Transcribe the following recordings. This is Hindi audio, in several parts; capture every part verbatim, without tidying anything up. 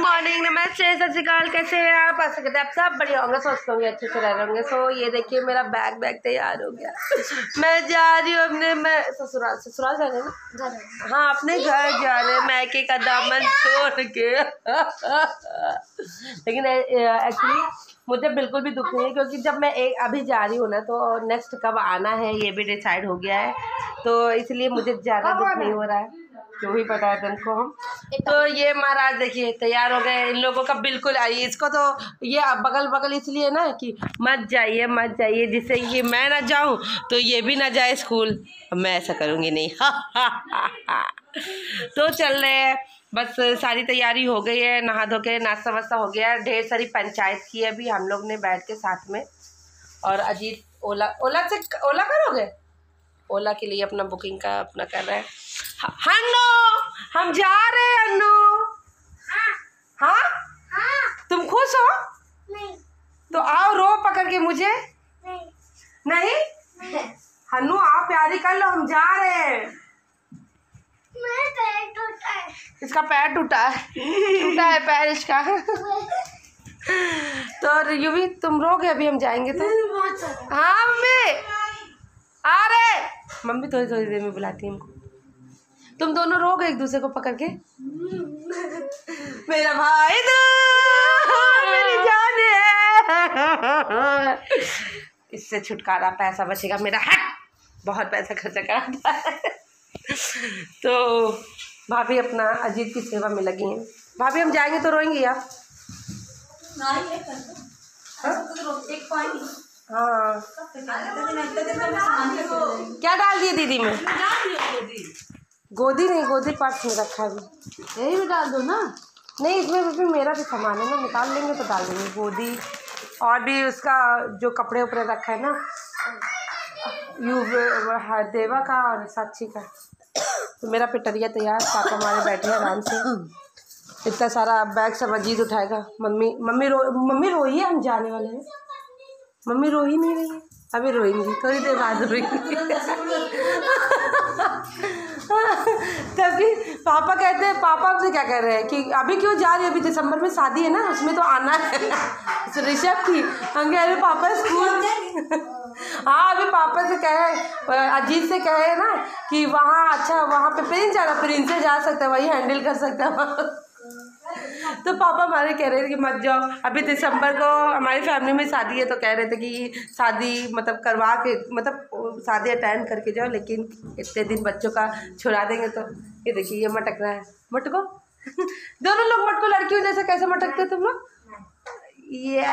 मॉर्निंग, नमस्ते, सत श्री अकाल। कैसे हैं आप? आ सकते आप सब बढ़िया होंगे, सोचते होंगे अच्छे से रह रहे होंगे। सो ये देखिए मेरा बैग बैग तैयार हो गया। मैं जा रही हूँ अपने मैं ससुराल ससुराल जाने ना हाँ अपने घर जाने, मैके का दामन छोड़ के। लेकिन एक्चुअली मुझे बिल्कुल भी दुख नहीं है, क्योंकि जब मैं एक अभी जा रही हूँ ना तो नेक्स्ट कब आना है ये भी डिसाइड हो गया है, तो इसलिए मुझे ज़्यादा दुख नहीं हो रहा है। क्यों ही पता है तुमको हम। तो ये महाराज देखिए तैयार हो गए। इन लोगों का बिल्कुल आई, इसको तो ये बगल बगल इसलिए ना कि मत जाइए मत जाइए, जिससे ये मैं ना जाऊं तो ये भी ना जाए स्कूल। मैं ऐसा करूँगी नहीं। तो चल रहे हैं, बस सारी तैयारी हो गई है, नहा धो के नाश्ता वास्ता हो गया है। ढेर सारी पंचायत की है अभी हम लोग ने बैठ के साथ में। और अजीत ओला ओला से ओला करोगे, ओला के लिए अपना बुकिंग का अपना कर रहा है। हन्नू हम जा रहे हैं। हन्नू हाँ हाँ तुम खुश हो? नहीं। तो आओ, रो पकड़ के मुझे। नहीं नहीं हन्नू आओ, प्यारी कर लो, हम जा रहे हैं। मेरा पैर टूटा है। इसका पैर टूटा है टूटा है पैर इसका। तो यूवी तुम रोगे अभी हम जाएंगे तो? हाँ मम्मी आ रहे। मम्मी थोड़ी थोड़ी देर में बुलाती है हमको। तुम दोनों रोगे एक दूसरे को पकड़ के। मेरा भाई तो मेरी जान है। इससे छुटकारा, पैसा बचेगा मेरा। हट, बहुत पैसा खर्चा कराता है। तो भाभी अपना अजीत की सेवा में लगी हैं। भाभी हम जाएंगे तो रोएंगी आप? हाँ क्या डाल दिए दीदी में? गोदी नहीं, गोदी पर्स में रखा है, यही में डाल दो ना। नहीं इसमें भी मेरा भी सामान है ना, निकाल लेंगे तो डाल देंगे। गोदी और भी उसका जो कपड़े उपड़े रखा है ना, यू देवा का और साक्षी का। तो मेरा पिटरिया तैयार, पापा हमारे बैठे हैं आराम से। इतना सारा बैग सब अजीत उठाएगा। मम्मी मम्मी रो मम्मी रोई है, हम जाने वाले हैं। मम्मी रो ही नहीं रही है, अभी रोएंगी थोड़ी देर बाद रोएंगी। तभी पापा कहते हैं, पापा आपसे क्या कह रहे हैं कि अभी क्यों जा रही है? अभी दिसंबर में शादी है ना, उसमें तो आना है। ऋषभ की हम कह रहे पापा स्कूल। हाँ अभी पापा से कहे, अजीत से कहे ना कि वहाँ अच्छा वहाँ पे प्रिंस जाना, प्रिंस से जा सकता है, वही हैंडल कर सकता है। तो पापा हमारे कह रहे थे कि मत जाओ, अभी दिसंबर को हमारी फैमिली में शादी है, तो कह रहे थे कि शादी मतलब करवा के मतलब शादी अटेंड करके जाओ, लेकिन इतने दिन बच्चों का छुड़ा देंगे। तो ये देखिए ये मटक रहा है, मटको। दोनों लोग मटको, लड़कियों जैसे कैसे मटकते तुम लोग? ये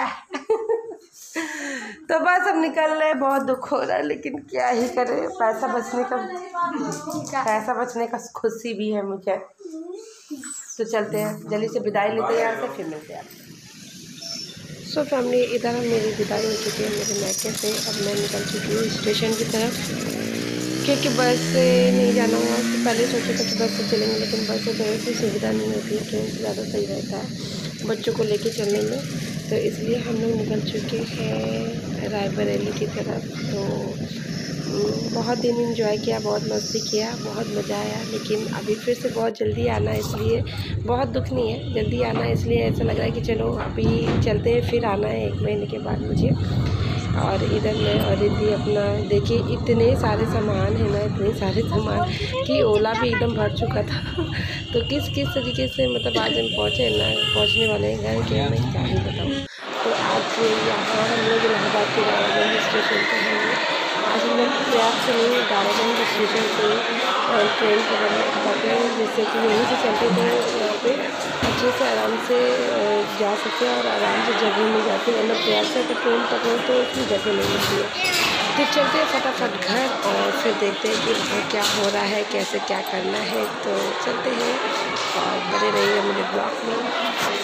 तो बस अब निकल रहे, बहुत दुख हो रहा है, लेकिन क्या ही करे, पैसा बचने का पैसा बचने का खुशी भी है मुझे। तो चलते हैं, जल्दी से विदाई लेते हैं यहाँ से, फिर मिलते हैं। सो फैमिली इधर मेरी विदाई हो चुकी है मेरे मैके से। अब मैं निकल चुकी हूँ स्टेशन की तरफ, क्योंकि बस से नहीं जाना हुआ। तो पहले सोचा था कि बस से चलेंगे, लेकिन बस से थोड़ी सी सुविधा नहीं होती है, ट्रेन से ज़्यादा सही रहता है बच्चों को लेके चलने में। तो इसलिए हम लोग निकल चुके हैं रायबरेली की तरफ। तो बहुत दिन एंजॉय किया, बहुत मस्ती किया, बहुत मज़ा आया, लेकिन अभी फिर से बहुत जल्दी आना है, इसलिए बहुत दुख नहीं है, जल्दी आना है, इसलिए ऐसा लग रहा है कि चलो अभी चलते हैं, फिर आना है एक महीने के बाद मुझे। और इधर मैं और रिद्धि अपना देखिए, इतने सारे सामान है ना, इतने सारे सामान कि ओला भी एकदम भर चुका था। तो किस किस तरीके से मतलब आज हम पहुँचे ना, पहुँचने वाले हैं घर के, मैं क्या ही बताऊँ। तो आज यहाँ हम लोग इलाहाबाद के दारागंज स्टेशन पर हैं। आज हम लोग प्रयाग से नहीं, दारागंज स्टेशन से ट्रेन पकड़ते हैं, जिससे कि यहीं से चलते थे यहाँ पे अच्छे से आराम से जा सकते हैं और आराम से जगह मिल जाती है। मतलब प्रयाग से अगर ट्रेन पकड़ो तो उसकी जगह नहीं मिलती है। तो चलते हैं फटाफट घर और फिर देखते हैं कि वहाँ क्या हो रहा है, कैसे क्या करना है। तो चलते हैं और बने रहिए मेरे ब्लॉग में।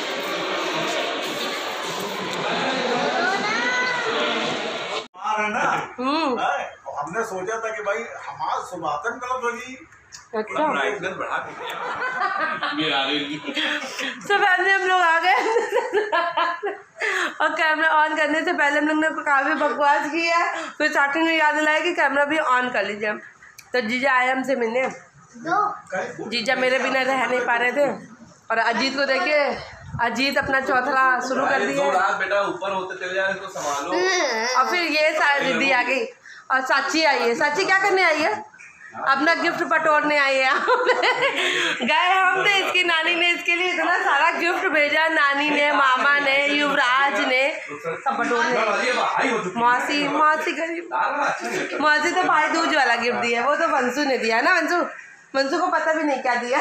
हमने सोचा था कि भाई हमारा सुबातन गलत होगी। अच्छा तो पहले हम लोग आ गए और कैमरा ऑन करने से पहले हम लोग ने काफ़ी बकवास की है। फिर स्टार्टिंग में याद दिलाया कि कैमरा भी ऑन कर लीजिए। तो जीजा आए हमसे मिलने, जीजा मेरे बिना रह नहीं पा रहे थे। और अजीत को देखिए अजीत अपना चौथा शुरू कर दिया बेटा, ऊपर होते चले जाए तो संभालो। और फिर ये सारी दीदी आ गई और साची आई है। साची क्या करने आई है? अपना गिफ्ट बटोरने आई है। गए हम थे, इसकी नानी ने इसके लिए इतना सारा गिफ्ट भेजा, नानी ने, मामा ने, युवराज ने, सब बटोरने। मौसी मौसी गरीब मौसी तो भाई दूज वाला गिफ्ट दिया, वो तो वंशु ने दिया ना। वंशु वंशु को पता भी नहीं क्या दिया।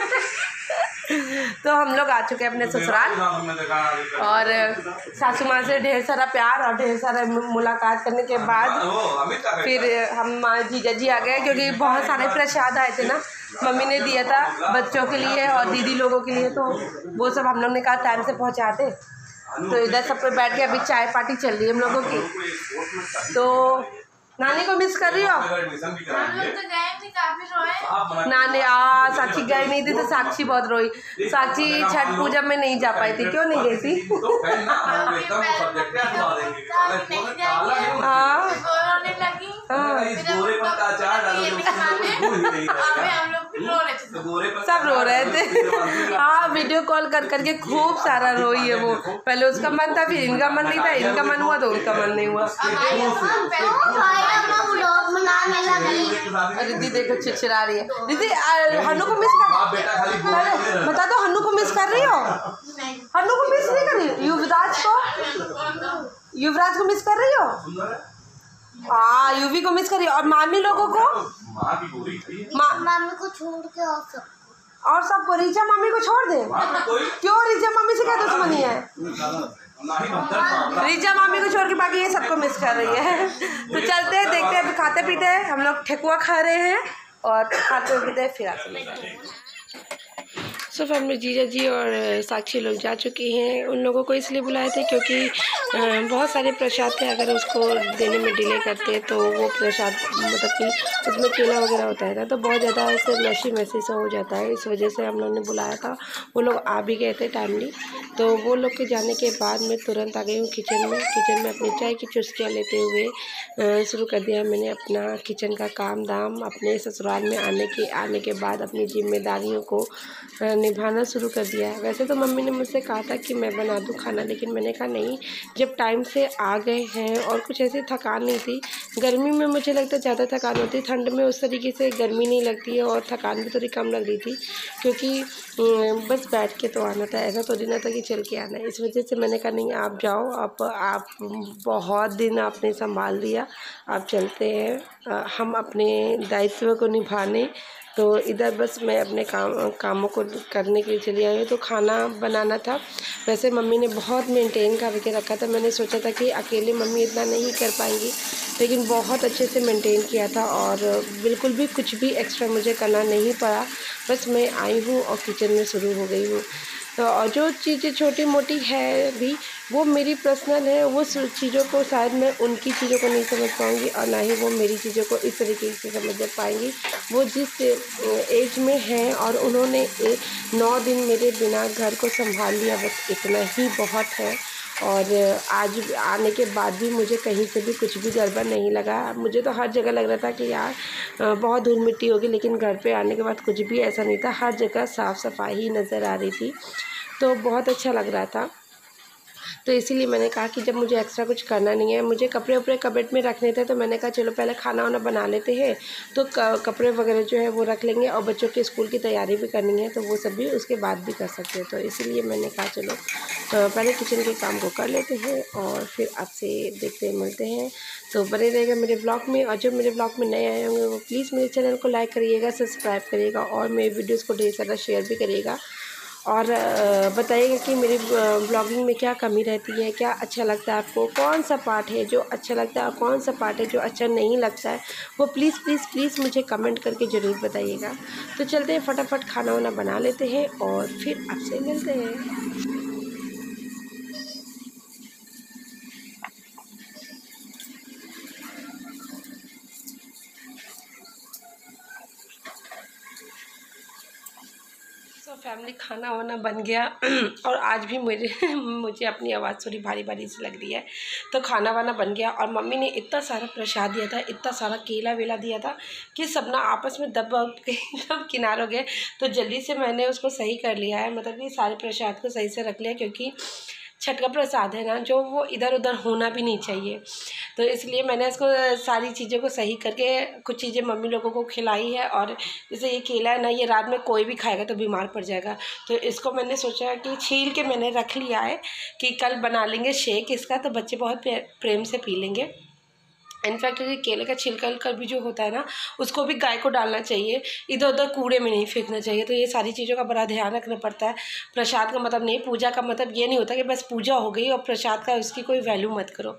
तो हम लोग आ चुके हैं अपने ससुराल और सासू माँ से ढेर सारा प्यार और ढेर सारा मुलाकात करने के बाद फिर हम जीजा जी आ गए, क्योंकि बहुत सारे प्रसाद आए थे ना, मम्मी ने दिया था बच्चों के लिए और दीदी लोगों के लिए, तो वो सब हम लोग ने कहा टाइम से पहुँचाते। तो इधर सब पे बैठ के अभी चाय पार्टी चल रही है हम लोगों की। तो नानी को मिस कर रही हो? नानी आ साक्षी गई नहीं थी तो साक्षी बहुत रोई। साक्षी छठ पूजा में नहीं जा पाई थी। क्यों नहीं गई थी? सब रो रहे थे। हाँ, वीडियो कॉल कर करके खूब सारा रोई है वो। पहले उसका मन था, फिर इनका मन नहीं था, इनका मन हुआ तो उनका मन नहीं हुआ। दीदी देखो चिड़चिड़ा रही है। दीदी हन्नू को मिस कर, बता दो हन्नू को मिस कर रही हो? हन्नू को मिस नहीं कर रही? युवराज को युवराज को मिस कर रही हो? हाँ, यूवी को मिस कर रही हो। और मामी लोगों को? मामी को छोड़ के और सब और सबको। रिचा मामी को छोड़ दे? क्यों? रिचा मामी से क्या दुश्मनी है? रिचा मामी को छोड़ के बाकी ये सबको मिस कर रही है। तो चलते हैं, देखते हैं, खाते पीते हैं। हम लोग ठेकुआ खा रहे हैं और खाते पीते फिर आते। सो फैमिली जीजा जी और साक्षी लोग जा चुकी हैं। उन लोगों को इसलिए बुलाए थे क्योंकि बहुत सारे प्रसाद थे, अगर उसको देने में डिले करते तो वो प्रसाद मतलब कि उसमें केला वगैरह होता है ना, तो बहुत ज़्यादा ऐसे मैसी मैसी सा हो जाता है। इस वजह से हम लोगों ने बुलाया था। वो लोग आ भी गए थे टाइमली। तो वो लोग के जाने के बाद मैं तुरंत आ गई हूँ किचन में। किचन में अपनी चाय की चुस्कियाँ लेते हुए शुरू कर दिया मैंने अपना किचन का काम धाम। अपने ससुराल में आने के आने के बाद अपनी जिम्मेदारियों को निभाना शुरू कर दिया है। वैसे तो मम्मी ने मुझसे कहा था कि मैं बना दूँ खाना, लेकिन मैंने कहा नहीं, जब टाइम से आ गए हैं और कुछ ऐसी थकान नहीं थी। गर्मी में मुझे लगता है ज़्यादा थकान होती है, ठंड में उस तरीके से गर्मी नहीं लगती है और थकान भी थोड़ी कम लग रही थी, क्योंकि बस बैठ के तो आना था, ऐसा तो नहीं था कि चल के आना है। इस वजह से मैंने कहा नहीं, आप जाओ, आप आप बहुत दिन आपने संभाल दिया, आप चलते हैं हम अपने दायित्व को निभाने। तो इधर बस मैं अपने काम कामों को करने के लिए चली आई हूँ। तो खाना बनाना था। वैसे मम्मी ने बहुत मेंटेन करके रखा था। मैंने सोचा था कि अकेले मम्मी इतना नहीं कर पाएंगी, लेकिन बहुत अच्छे से मेंटेन किया था और बिल्कुल भी कुछ भी एक्स्ट्रा मुझे करना नहीं पड़ा। बस मैं आई हूँ और किचन में शुरू हो गई हूँ। तो और जो चीज़ें छोटी मोटी है भी वो मेरी पर्सनल है, वो चीज़ों को शायद मैं उनकी चीज़ों को नहीं समझ पाऊँगी और ना ही वो मेरी चीज़ों को इस तरीके से समझ पाएंगी। वो जिस एज में हैं और उन्होंने नौ दिन मेरे बिना घर को संभाल लिया, बस इतना ही बहुत है। और आज आने के बाद भी मुझे कहीं से भी कुछ भी गड़बड़ नहीं लगा। मुझे तो हर जगह लग रहा था कि यार बहुत धूल मिट्टी होगी, लेकिन घर पे आने के बाद कुछ भी ऐसा नहीं था। हर जगह साफ़ सफाई ही नज़र आ रही थी, तो बहुत अच्छा लग रहा था। तो इसीलिए मैंने कहा कि जब मुझे एक्स्ट्रा कुछ करना नहीं है, मुझे कपड़े उपड़े कबर्ड में रखने थे, तो मैंने कहा चलो पहले खाना वाना बना लेते हैं, तो कपड़े वगैरह जो है वो रख लेंगे और बच्चों के स्कूल की तैयारी भी करनी है, तो वो सब भी उसके बाद भी कर सकते हैं। तो इसीलिए मैंने कहा चलो पहले किचन के काम को कर लेते हैं और फिर आपसे देखते मिलते हैं। तो बने रहेगा मेरे ब्लॉग में, और जो मेरे ब्लॉग में नए आए होंगे वो प्लीज़ मेरे चैनल को लाइक करिएगा, सब्सक्राइब करिएगा और मेरे वीडियोज़ को ढेर सारा शेयर भी करिएगा। और बताइएगा कि मेरी ब्लॉगिंग में क्या कमी रहती है, क्या अच्छा लगता है आपको, कौन सा पार्ट है जो अच्छा लगता है और कौन सा पार्ट है जो अच्छा नहीं लगता है, वो प्लीज़ प्लीज़ प्लीज़ मुझे कमेंट करके ज़रूर बताइएगा। तो चलते हैं, फटाफट खाना वाना बना लेते हैं और फिर आपसे मिलते हैं। फैमिली खाना वाना बन गया और आज भी मुझे मुझे अपनी आवाज़ थोड़ी भारी भारी सी लग रही है। तो खाना वाना बन गया और मम्मी ने इतना सारा प्रसाद दिया था, इतना सारा केला वेला दिया था कि सब ना आपस में दब दब के दब किनार हो गए। तो जल्दी से मैंने उसको सही कर लिया है, मतलब कि सारे प्रसाद को सही से रख लिया, क्योंकि छठ का प्रसाद है ना जो वो इधर उधर होना भी नहीं चाहिए। तो इसलिए मैंने इसको सारी चीज़ों को सही करके कुछ चीज़ें मम्मी लोगों को खिलाई है। और जैसे ये केला है ना, ये रात में कोई भी खाएगा तो बीमार पड़ जाएगा। तो इसको मैंने सोचा कि छील के मैंने रख लिया है कि कल बना लेंगे शेक इसका, तो बच्चे बहुत प्रेम से पी लेंगे। इनफैक्ट ये केले का छिलका का भी जो होता है ना, उसको भी गाय को डालना चाहिए, इधर उधर कूड़े में नहीं फेंकना चाहिए। तो ये सारी चीज़ों का बड़ा ध्यान रखना पड़ता है। प्रसाद का मतलब नहीं, पूजा का मतलब ये नहीं होता कि बस पूजा हो गई और प्रसाद का उसकी कोई वैल्यू मत करो।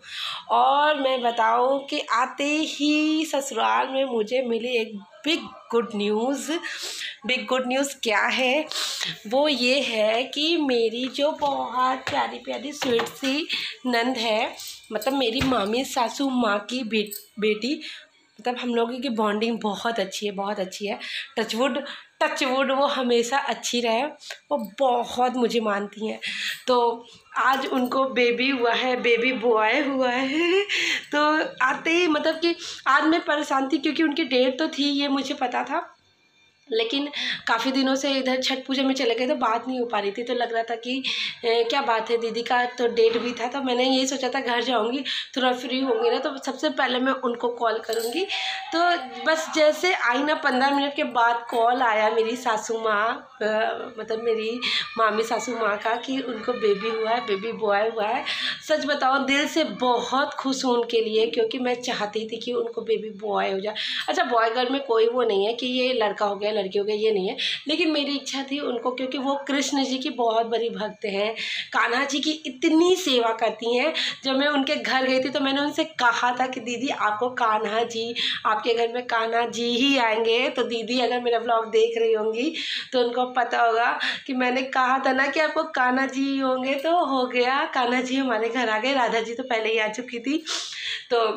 और मैं बताऊं कि आते ही ससुराल में मुझे मिली एक big good news. Big good news क्या है? वो ये है कि मेरी जो बहुत प्यारी प्यारी स्वीट सी नंद है, मतलब मेरी मामी सासू माँ की बे, बेटी, मतलब हम लोगों की बॉन्डिंग बहुत अच्छी है, बहुत अच्छी है। टचवुड टचवुड वो हमेशा अच्छी रहे, वो बहुत मुझे मानती हैं। तो आज उनको बेबी हुआ है, बेबी बॉय हुआ है। तो आते ही मतलब कि आज मैं परेशान थी, क्योंकि उनकी डेट तो थी, ये मुझे पता था, लेकिन काफ़ी दिनों से इधर छठ पूजा में चले गए तो बात नहीं हो पा रही थी। तो लग रहा था कि ए, क्या बात है, दीदी का तो डेट भी था। तो मैंने यही सोचा था घर जाऊंगी थोड़ा फ्री होंगी ना, तो सबसे पहले मैं उनको कॉल करूंगी। तो बस जैसे आई ना, पंद्रह मिनट के बाद कॉल आया मेरी सासू माँ, मतलब मेरी मामी सासू माँ का, कि उनको बेबी हुआ है, बेबी बॉय हुआ है। सच बताओ दिल से बहुत खुश हूँ उनके लिए, क्योंकि मैं चाहती थी कि उनको बेबी बॉय हो जाए। अच्छा, बॉय गर्ल में कोई वो नहीं है कि ये लड़का हो गया लड़की हो गई, ये नहीं है, लेकिन मेरी इच्छा थी उनको, क्योंकि वो कृष्ण जी की बहुत बड़ी भक्त हैं, कान्हा जी की इतनी सेवा करती हैं। जब मैं उनके घर गई थी तो मैंने उनसे कहा था कि दीदी आपको कान्हा जी, आपके घर में कान्हा जी ही आएंगे। तो दीदी अगर मेरा ब्लॉग देख रही होंगी तो उनको पता होगा कि मैंने कहा था ना कि आपको कान्हा जी ही होंगे। तो हो गया, कान्हा जी हमारे घर आ गए। राधा जी तो पहले ही आ चुकी थी। तो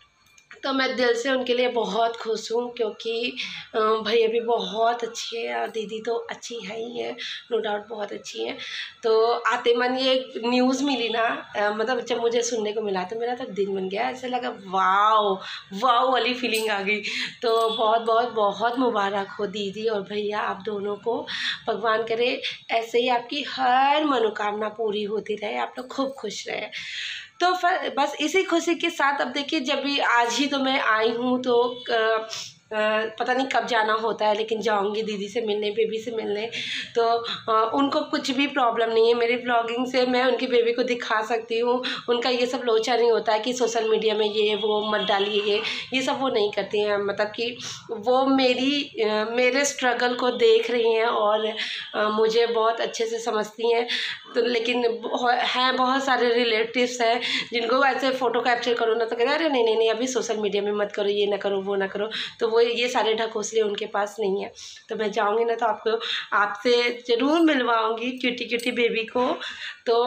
तो मैं दिल से उनके लिए बहुत खुश हूँ, क्योंकि भैया भी बहुत अच्छी है और दीदी तो अच्छी है ही है, नो डाउट बहुत अच्छी है। तो आते मन ये न्यूज़ मिली ना, मतलब जब मुझे सुनने को मिला तो मेरा तो दिन बन गया, ऐसा लगा वाओ वाओ वाली फीलिंग आ गई। तो बहुत बहुत बहुत मुबारक हो दीदी और भैया, आप दोनों को। भगवान करे ऐसे ही आपकी हर मनोकामना पूरी होती रहे, आप लोग खूब खुश रहे। तो फिर बस इसी खुशी के साथ अब देखिए, जब भी आज ही तो मैं आई हूँ, तो आ, आ, पता नहीं कब जाना होता है, लेकिन जाऊँगी दीदी से मिलने, बेबी से मिलने। तो आ, उनको कुछ भी प्रॉब्लम नहीं है, मेरी ब्लॉगिंग से मैं उनकी बेबी को दिखा सकती हूँ। उनका ये सब लोचा नहीं होता है कि सोशल मीडिया में ये वो मत डालिए, ये ये सब वो नहीं करती हैं। मतलब कि वो मेरी आ, मेरे स्ट्रगल को देख रही हैं और आ, मुझे बहुत अच्छे से समझती हैं। तो लेकिन हैं बहुत सारे रिलेटिव्स हैं जिनको ऐसे फ़ोटो कैप्चर करो ना तो कहते हैं अरे नहीं नहीं नहीं अभी सोशल मीडिया में मत करो, ये ना करो वो ना करो। तो वो ये सारे ढकोसले उनके पास नहीं है। तो मैं जाऊँगी ना तो आपको आपसे ज़रूर मिलवाऊँगी क्यूटी क्यूटी बेबी को। तो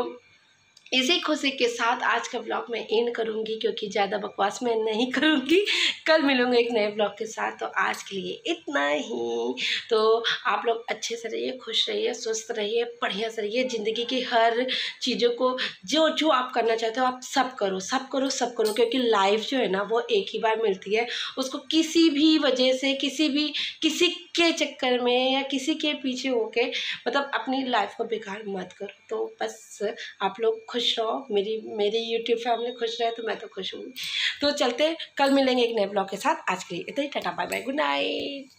इसी खुशी के साथ आज का ब्लॉग मैं एंड करूँगी, क्योंकि ज़्यादा बकवास मैं नहीं करूँगी। कल मिलूँगी एक नए ब्लॉग के साथ। तो आज के लिए इतना ही। तो आप लोग अच्छे से रहिए, खुश रहिए, स्वस्थ रहिए, बढ़िया से रहिए। ज़िंदगी की हर चीज़ों को जो जो आप करना चाहते हो आप सब करो, सब करो, सब करो, क्योंकि लाइफ जो है ना वो एक ही बार मिलती है। उसको किसी भी वजह से, किसी भी किसी के चक्कर में या किसी के पीछे होके मतलब अपनी लाइफ को बेकार मत करो। तो बस आप लोग खुश रहो, मेरी मेरी यूट्यूब फैमिली खुश रहे तो मैं तो खुश हूँ। तो चलते, कल मिलेंगे एक नए ब्लॉग के साथ। आज के लिए इतना ही, tata bye bye, good night.